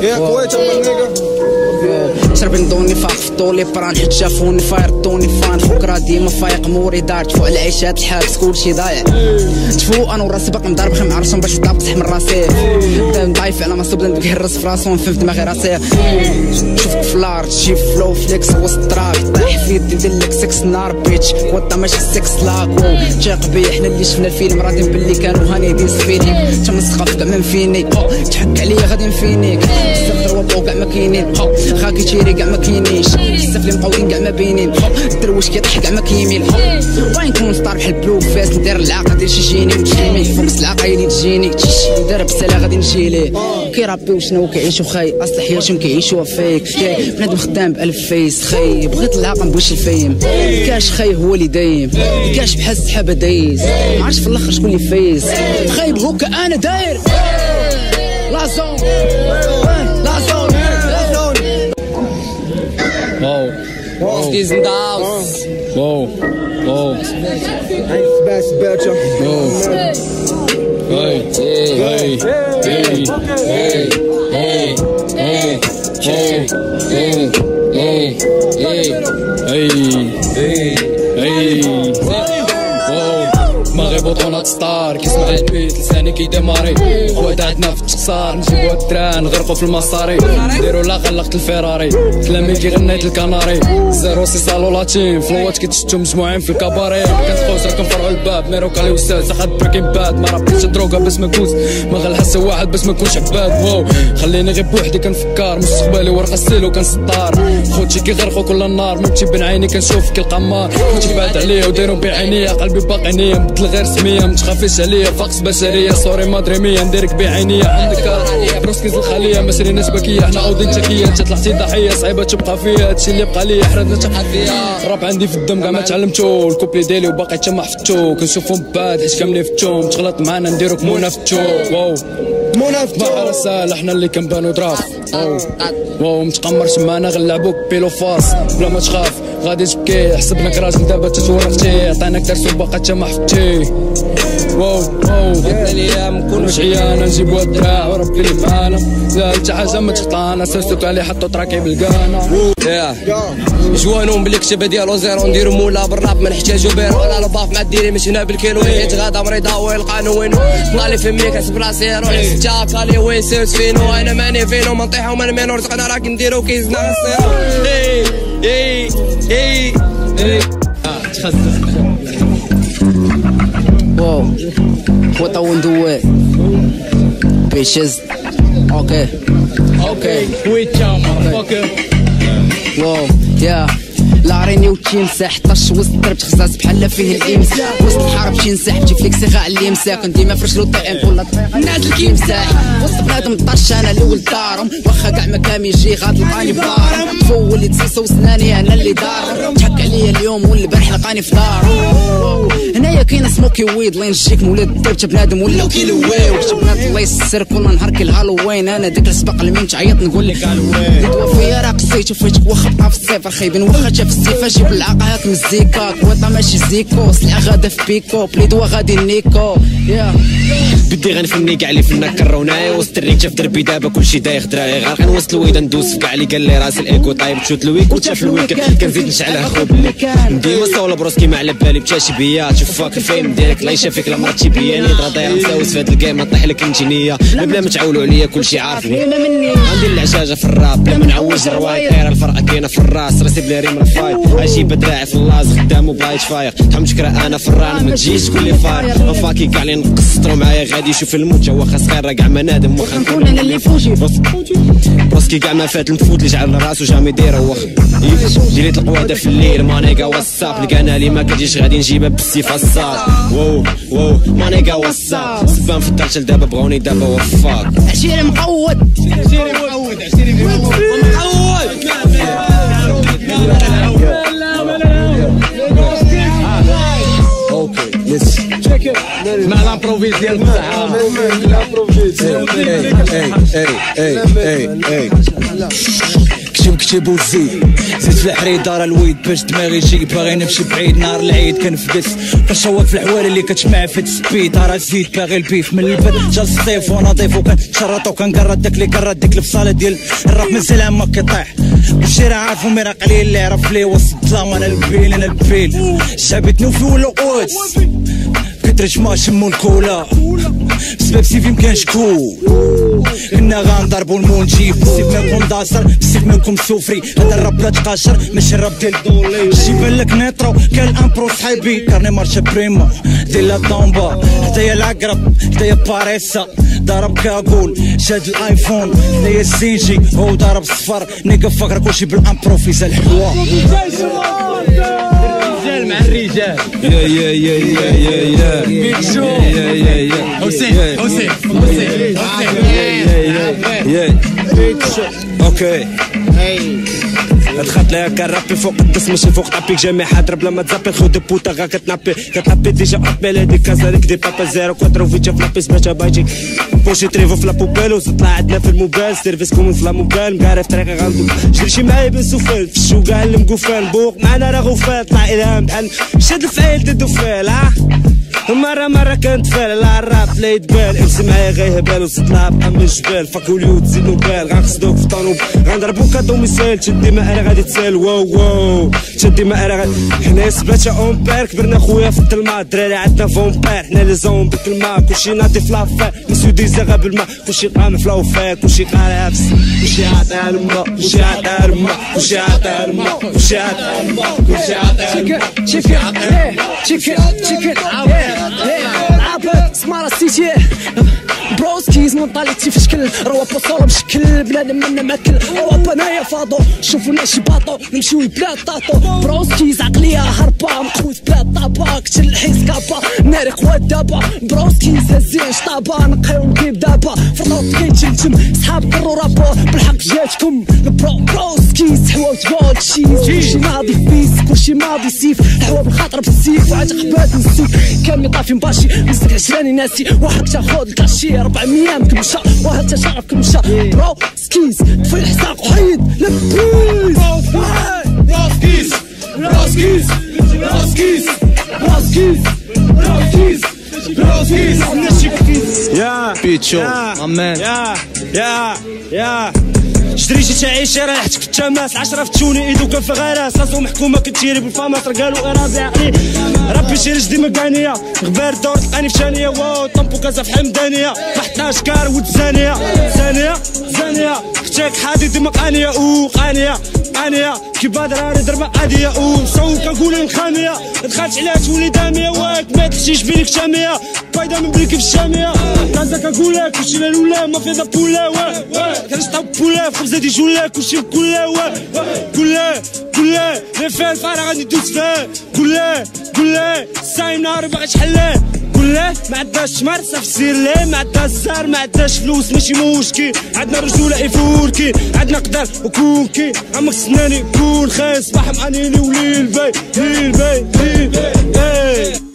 يا كويت اما النيجا شرب ندوني فاق فطولي بران حيت شافوني فايرطوني فان بكره ديما فايق موري دار تفوق على عيشات الحابس كلشي ضايع تفوق انا وراسي باقي مضارب خيم عرشون باش نطابق صح من راسي بدا نضايف على ما صوب بدا نكهرس في راسو ونفهم في دماغي راسي شوفك في الارض شي فلو فليكس وسط التراب طايح في يدي نديرلك 6 نار بيتش كوطا ماشي 6 لاك تيق بيا حنا اللي شفنا الفيلم راضيين باللي كانوا هانيدين سفيني تمسخف كاع ما نفينيك تحك عليا غادي نفينيك بزاف دروابو كاع ما كاينين خاكي تيري كاع ما كاينينش بزاف اللي مقودين كاع ما باينين الدرويش كيطيح كاع ما كيميل وين نكون فطار بحال بلوك فاس ندير العاقه ديال شي جيني وتجيني فوق العاقه اللي تجيني ندير بساله غادي نمشي ليه كيرابيو شنو كيعيشوا خاي اصل حياتهم كيعيشوها فيك بنادم خدام بألف فيس خاي بغيت العاقه مبغيتش الفيم كاش خاي هو اللي دايم كاش بحال السحابه دايز ما عرفتش في الاخر شكون اللي فايز خايب هوكا انا داير لا زون لا زون Wow. Skis in the house. Wow. Wow. عين سباس باتشا Hey. Hey. Hey. Hey. Hey. Hey. Hey. Hey. ما غيبوط وناض ستار كيسمع البيت لساني كيدماري خوات عندنا في التقصار نجيبو الدران نغرقو في المصاري نديرو لا غلقت الفيراري كلامي كيغنيت الكناري زيرو سي صالو لاتين فلوات كيتشتو مجموعين في الكاباري كنتقوس راه كنفرعو الباب ميرو كالي وساد ساخد بريكين باد ما ربيتش دروكا باش ما نكونش ما غنحس واحد باش ما نكونش عباد واو خليني غير بوحدي كنفكر مستقبلي ورقه ستيلو كنسطار خوتي كيغرقو كل النار موتي بين عيني كنشوف كي القمار خوتي بعد عليا ودايرو بعينيا قلبي باقي نيا غير سمية متخافيش عليا فاقس بشرية صوري مدريمية نديرك بعينيا عندك بروسكيز الخلية ما سريناش بكية حنا عاودين تكية انت طلعتي ضحية صعيبة تبقى فيا هادشي اللي بقى ليا حرادنا تبقى فيا الراب عندي في الدم كاع ما تعلمتو الكوبلي ديالي وباقي حتى ما حفتو كنشوفهم بعاد حيت كاملين فتوم تغلط معانا نديروك منافتو واو منافتو ما ساهل حنا اللي كنبانو ضراف واو متقمرش معانا غنلعبوك بيلو فاس بلا ما تخاف غادي تبكي حسبناك راجل دابا تتورطتي عطيناك درس وباقي حتى ما حفتي واو قلنا الايام مكونوش عيانا نجيبو الدراع وربي اللي معانا لا حتى حاجه ما تخطانا سلسلك عليه حطو تراكي بالكانا جوانهم بالكتابه ديالو زيرو نديرو مولا بالراب ما نحتاجو بيرو ولا الباف مع الديري مش هنا بالكيلو حيت غادا مريضه ويلقانو وينو طلالي في ميك حسب راسي روحي ستة كالي وين سيرت فينو انا ماني فينو ما نطيحو ما نمينو رزقنا راك نديرو كيزنا غسيرو اي Whoa, what I want to do it, bitches. Okay, Wait, y'all, motherfucker. whoa, yeah. لا عريني وتيمسح حطاش وسط الدرب تخزاز بحال فيه الامس وسط الحرب شي نسحب تجي فليكسي غا على اللي مساكن ديما فرشلو طيعين كل دقيقه نازل كيمساح وسط بنادم طاش انا الاول دارهم واخا كاع ما كان يجي غتلقاني بدارهم فول اللي تسيسو وسناني انا اللي دارهم تحك عليا اليوم والبارح لقاني في دارهم هنايا كاين سموكي ويد لين نجيك مولاد الدرب تا بنادم ولاو كيلواو تا بنادم الله يسر كل نهار كي الهالوين انا ديك السباق المين تعيط نقول لك هالوين دوا فيا راه قصيت وفيتك واخا بقى في الصفر خايبين واخا تا في السيف اجيب العاقه هاك مزيكا كوطا ماشي زيكو سلعه غادا في بيكو بليدوا غادي نيكو بدي غنفني كاع اللي فينا كروناي وسط الريك تا في دربي دابا كلشي دايخ دراعي غير غنوصل الويدا ندوز في كاع اللي قال لي راس الايكو طايب تشوت الويك وتا في الويكاند كنزيد نشعلها خو ديما صولا بروسكي ما على بالي بتاشي بيا تشوف فاك الفيلم ديالك الله يشافيك لا مرتي بيا نيضرا داير مساوس في هاد الكيم طيح لك انتينيه بلا ما تعولوا عليا كلشي عارفني عندي العشاجه في الراب بلا ما نعوج الروايط دايره الفرقه كاينه في الراس راسي بلا ريم الفايت اجيب دراعي في اللاز خدام وبايت فاير تحمل شكرا انا في الران ما تجيش تقول لي فاير وفاكي كاع اللي نقصطرو معايا غادي يشوف الموت واخا صغير راه كاع ما نادم واخا نكون انا اللي فوجي بروسكي كاع ما فات المفوت اللي جعل راسو جامي دايره واخا جريت القواده في الليل مانيكا واتساب لقانا لي ما كتجيش غادي نجيبها بالسيف الصاد واو مانيكا واتساب سبان في الدار حتى دابا بغاوني دابا وفاك عشيري مقود مع لامبروفيز ديال الصحة كتب وزيد زيد في الحريد دار الويد باش دماغي يجي باغي نمشي بعيد نهار العيد كنفقس كنشوط في الحوالي اللي كتجمع في السبيد راه زيد باغي البيف من البد جا الصيف ونظيف وكنشرط وكنقرد داك اللي قرد ديك الفصاله ديال الراب من سلام ما كيطيح كلشي راه عارفو مي راه قليل اللي يعرف لي وسط الظلام انا البيل الشعب يتنوفي ولا قوتس كترش ما شمو الكولا بسبب سيفي مكانش كول كنا غنضربو المون نجيب بالسيف مالكم داسر بالسيف مالكم سوفري هذا الراب لا تقاشر ماشي الراب ديال دولي جيبان لك نيترو كان امبرو صحيبي كارني مارشا بريما ديال لا طومبا هدايا العقرب هدايا باريسا ضرب كاكول شاد الايفون هدايا السينجي هو ضرب الصفر نيكا فكر كلشي بالامبروفيزا الحوا مع الرجال اوكي دخلت لها كرابي فوق الدس ماشي فوق طابيك جامي حاضر بلا ما تزابي خو دو بوتا غا كتنابي ديجا ابيل هاديك كازا هاديك دي بابا زيرو كواترو فيتشا في لابيس باش بايجي بوشي تريفو في لابوبيل وطلع عندنا في الموبايل سيرفيس كومون في لاموبايل مقاري في طريقي غندو جري شي معايا بن سوفيل في الشوكا المقوفال بوق معنا راه غوفال طلع الهام بحال شاد الفايل ددو فيل مرة كانت فال لا الراب لا يتبال امشي معايا غيهبال وصد لها بقى من الجبال فاكوليو تزيد نوبال غنقصدوك في طانوب غنضربوك كدوميسيل تشدي ما انا غادي تسال واو تشدي ما انا غادي حنا سباتة اونبير كبرنا خويا في الظلمة الدراري عندنا فومبير حنا لي زومبي بالماء كلشي ناضي في لافير نسيو ديزا بالماء كلشي قام في لوفير كلشي قاري في كلشي عطاها الماء كلشي عطاها الماء كلشي عطاها الماء كلشي عطاها الماء كلشي عطاها الماء تشيكن لعبت سمارة سيتي بروسكيز مونطاليتي في شكل روا بوصولة بشكل بنادم منا ماكل روا بنايا فاضو شوفونا شي باطو نمشيو لبلاد طاطو بروسكيز عقلية هربا مقوي في بلاد طابا كتل الحيس كابا ناري قوات دابا بروسكيز هزين شطابا نقيو نجيب دابا فرطوط كيتشمتم صحاب كرو رابو بالحق جاتكم بروسكيز حواوت جولد شيز كلشي ناضي فيس كلشي ماضي سيف حوا بالخاطر بالسيف وعاتق بات نسيف كامي طافي مباشي مزك عشراني ناسي واحد تاخد الكاشي 400 مكمشة واحد تشرف كمشة بروسكيز طفي الحساق وحيد لبيز بروسكيز بروسكيز بروسكيز بروسكيز بروسكيز بروسكيز يا بيتشو امان يا شريتي تعيش راه حتك في التماس 10 في تشوني ايدو كان في غراس راسو محكومه كتجيري بالفاماس راه قالوا اراضي عقلي ربي شي رجلي مكانيه غبار دور تلقاني في شانيه واو طمبو كازا في حمدانيه 11 كار ود زانيه اختك حديد مقانيه قانيه كي بادر راني ضربه عاديه صوت كنقول الخاميه دخلت عليها تولي داميه واك ما تحشيش بينك شاميه بايده من بليك في الشاميه كازا كنقول لك كلشي لا ولا ما في ذا بولا كنشطب بولا في خبزه دي جولا كلشي بكلا قول لي فين الفرح غادي ندوز فيه قول لي السايم نهار باغي تحليه قول لي ما عندناش مرسى في السير ليه ما عندناش زهر ما عندناش فلوس ماشي مشكل عندنا رجوله يفوركي عندنا قدر وكونكي عمك سناني كون خايس صباح معنيني وليل باي